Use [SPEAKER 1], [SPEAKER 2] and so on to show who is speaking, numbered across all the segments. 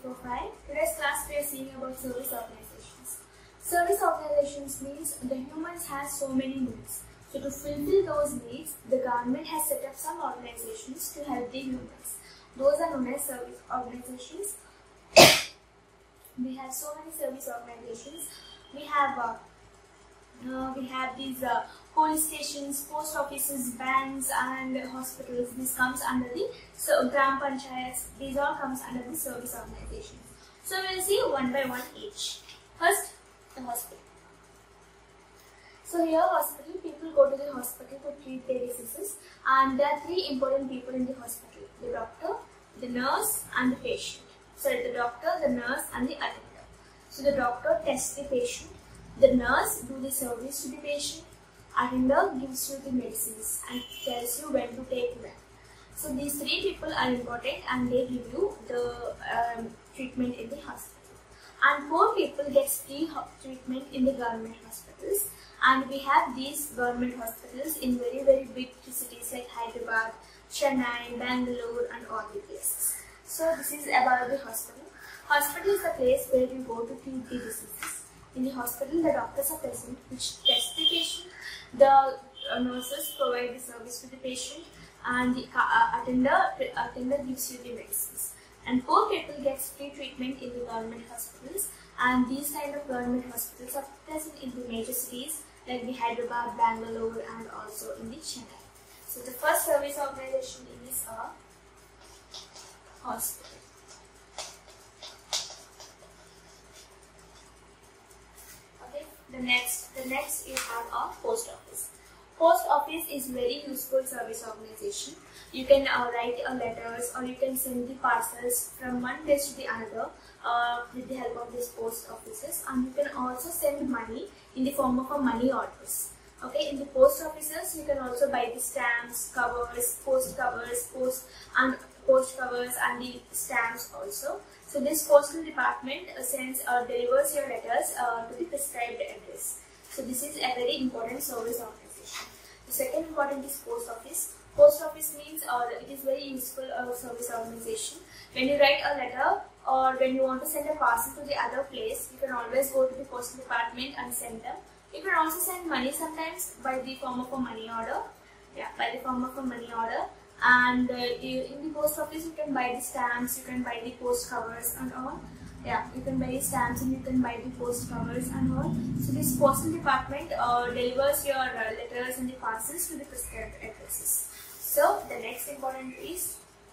[SPEAKER 1] profile. Today's class we are seeing about service organizations. Service organizations means the humans have so many needs. So to fulfill those needs, the government has set up some organizations to help the humans. Those are known as service organizations. We have so many service organizations. We have these police stations, post offices, banks and hospitals. This comes under the gram panchayats. These all comes under the service organizations. So we will see one by one each. First, the hospital. So here hospital, people go to the hospital to treat their diseases, and there are three important people in the hospital: the doctor, the nurse and the patient. Sorry, the doctor, the nurse and the attendant. So the doctor tests the patient, the nurse do the service to the patient, attendant gives you the medicines and tells you when to take them. So these three people are important and they give you the treatment in the hospital. And 4 people get free treatment in the government hospitals. And we have these government hospitals in very big cities like Hyderabad, Chennai, Bangalore and all the places. So this is about the hospital. Hospital is the place where you go to treat the diseases. In the hospital, the doctors are present which test the patient. The nurses provide the service to the patient, and the attendant gives you the medicines. And 4 people get free treatment in the government hospitals, and these kind of government hospitals are present in the major cities like the Hyderabad, Bangalore and also in the Chennai. So the first service organization is a hospital. Okay, the next is our post office. Post office is very useful service organization. You can write letters, or you can send the parcels from one place to the another with the help of these post offices, and you can also send money in the form of money orders. Okay, in the post offices you can also buy the stamps, covers, post covers, post covers and the stamps also. So this postal department sends or delivers your letters to the prescribed address. So this is a very important service organization. The second important is post office. Post office means it is very useful service organization. When you write a letter or when you want to send a parcel to the other place, you can always go to the postal department and send them. You can also send money sometimes by the form of a money order. Yeah, by the form of a money order. And in the post office you can buy the stamps, you can buy the post covers and all. Yeah, you can buy the stamps and you can buy the post covers and all. So this postal department delivers your letters and the parcels to the prescribed addresses. So the next important is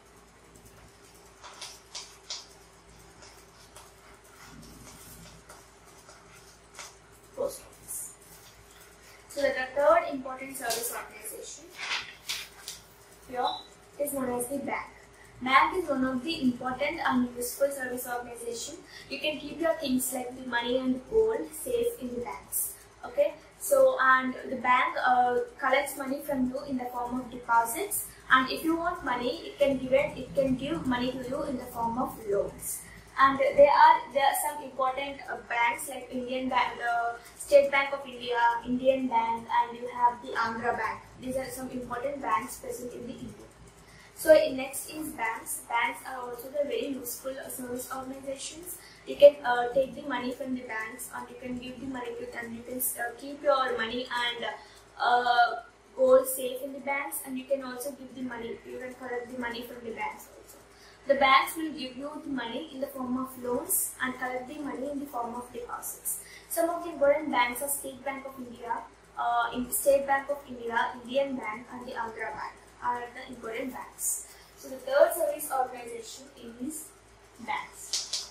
[SPEAKER 1] post office. So the third important service organization here is known as the bank. Bank is one of the important and useful service organization. You can keep your things like the money and gold safe in the banks. Okay, so and the bank collects money from you in the form of deposits, and if you want money, it can give money to you in the form of loans. And there are some important banks like Indian Bank, the State Bank of India, Indian Bank, and you have the Andhra Bank. These are some important banks present in the India. So next is banks. Banks are also the very useful service organizations. You can take the money from the banks, and you can give the money to them. You can keep your money and gold safe in the banks, and you can also give the money. You can collect the money from the banks also. The banks will give you the money in the form of loans and collect the money in the form of deposits. Some of the important banks are State Bank of India, State Bank of India, Indian Bank, and the Andhra Bank are the important banks. So the third service organization is banks.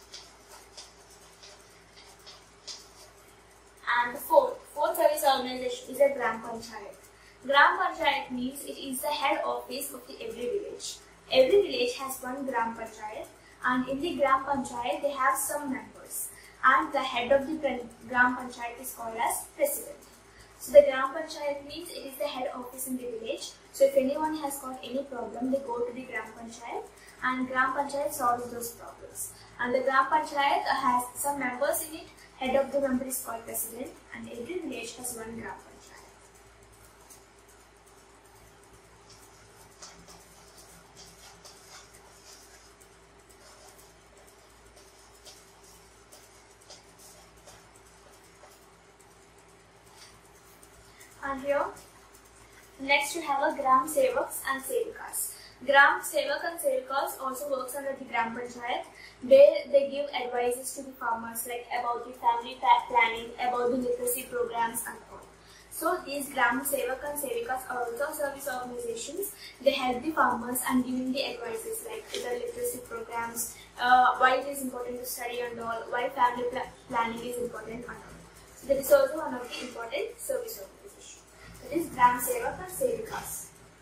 [SPEAKER 1] And the fourth service organization is a Gram Panchayat. Gram Panchayat means it is the head office of every village. Every village has one Gram Panchayat, and in the Gram Panchayat they have some members, and the head of the Gram Panchayat is called as President. So the Gram Panchayat means it is the head office in the village. So if anyone has got any problem, they go to the Gram Panchayat, and Gram Panchayat solves those problems. And the Gram Panchayat has some members in it. Head of the member is called President, and every village has one Gram Panchayat. And here, next you have a Gram Sevaks and Sevikas. Gram Sevak and Sevikas also works under the Gram Panchayat. They give advices to the farmers like about the family planning, about the literacy programs and all. So these Gram Sevak and Sevikas are also service organizations. They help the farmers and giving the advices like the literacy programs, why it is important to study and all, why family planning is important and all. So that is also one of the important service organizations. That is Gram Sevak and Sevikas.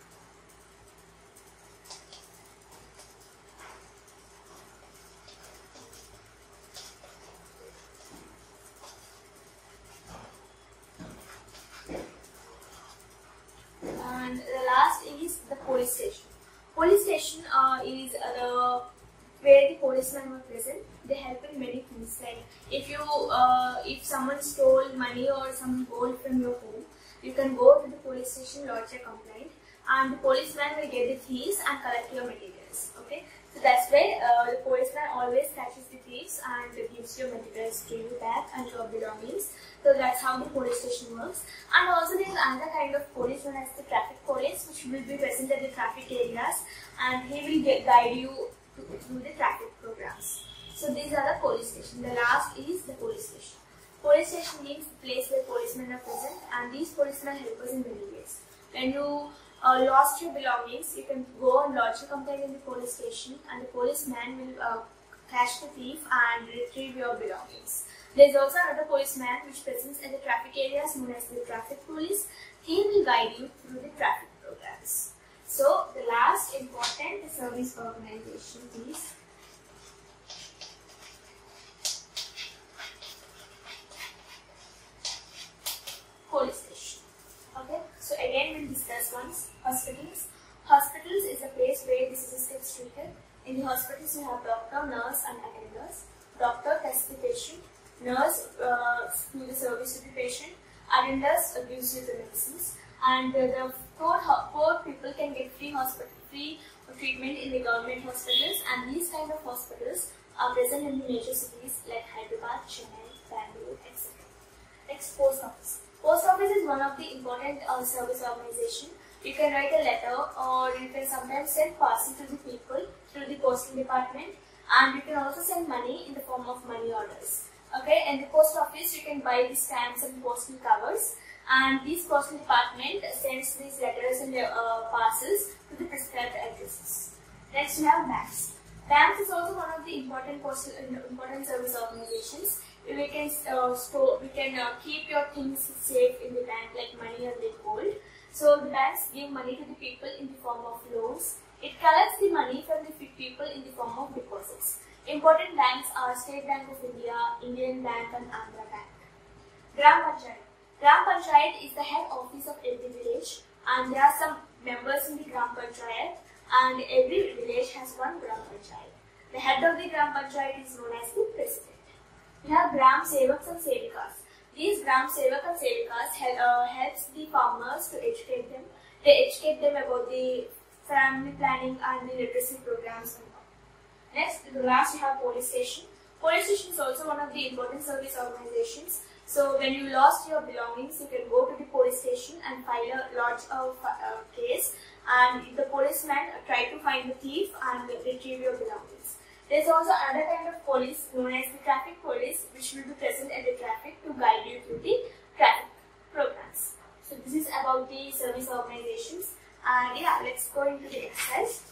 [SPEAKER 1] And the last is the police station. Police station is where the policemen were present. They help in many things. Like if someone stole money or some gold from your home, you can go to the police station, lodge a complaint, and the policeman will get the thieves and collect your materials. Okay, so that's why the policeman always catches the thieves and gives your materials to you back and your belongings. So that's how the police station works. And also there is another kind of police known as the traffic police, which will be present at the traffic areas, and he will guide you through the traffic programs. So these are the police station. The last is the police station. Police station means the place where policemen are present, and these policemen help us in many ways. When you lost your belongings, you can go and lodge a complaint in the police station, and the policeman will catch the thief and retrieve your belongings. There is also another policeman which presents in the traffic areas known as the traffic police. He will guide you through the traffic programs. So the last important service organization is police station. Okay, so again we'll discuss once. Hospitals. Hospitals is a place where diseases get treated. In the hospitals you have doctor, nurse and attenders. Doctor tests the patient. Nurse gives the service to the patient. Attenders gives you the medicines. And the poor people can get free treatment in the government hospitals. And these kind of hospitals are present in the major cities like Hyderabad, Chennai, Bangalore, etc. Next, post office. Post office is one of the important service organization. You can write a letter, or you can sometimes send parcel to the people through the postal department, and you can also send money in the form of money orders. Okay, in the post office you can buy the stamps and postal covers, and this postal department sends these letters and parcels to the prescribed addresses. Next we have banks. Banks is also one of the important service organizations. We can keep your things safe in the bank like money and the gold. So the banks give money to the people in the form of loans. It collects the money from the people in the form of deposits. Important banks are State Bank of India, Indian Bank and Andhra Bank. Gram Panchayat. Gram Panchayat is the head office of every village, and there are some members in the Gram Panchayat, and every village has one Gram Panchayat. The head of the Gram Panchayat is known as the president. We have Gram Sevaks and Sevikas. These Gram Sevak and Sevikas helps the farmers to educate them. They educate them about the family planning and the literacy programs and all. Next, the last we have police station. Police station is also one of the important service organizations. So when you lost your belongings, you can go to the police station and lodge a case, and the policeman try to find the thief and retrieve your belongings. There is also another kind of police known as the traffic police, which will be present at the traffic to guide you through the traffic programs. So this is about the service organizations, and yeah, let's go into the exercise.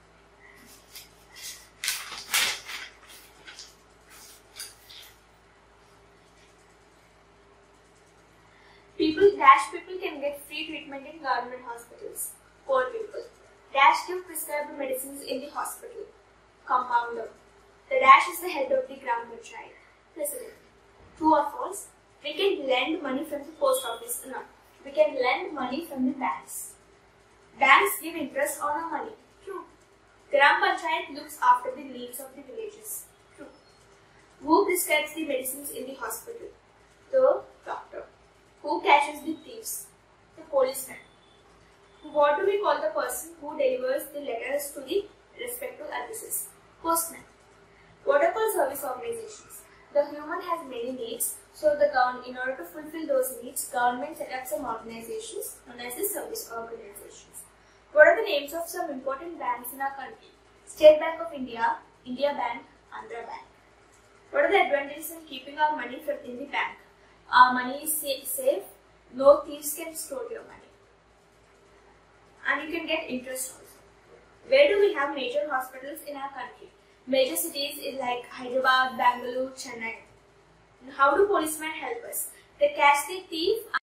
[SPEAKER 1] People can get free treatment in government hospitals. Poor people. Dash give prescribed medicines in the hospital. Compounder. The dash is the head of the Gram Panchayat. President. True or false? We can lend money from the post office. No. We can lend money from the banks. Banks give interest on our money. True. Gram Panchayat looks after the needs of the villages. True. Who prescribes the medicines in the hospital? The doctor. Who catches the thieves? The policeman. What do we call the person who delivers the letters to the respective addresses? Postman. What are called service organizations? The The human has many needs, so in order to fulfill those needs, government set up some organizations known as the service organizations. What are the names of some important banks in our country? State Bank of India, India Bank, Andhra Bank. What are the advantages in keeping our money in the bank? Our money is safe, no thieves can steal your money. And you can get interest also. Where do we have major hospitals in our country? Major cities is like Hyderabad, Bangalore, Chennai. And how do policemen help us? They catch the thief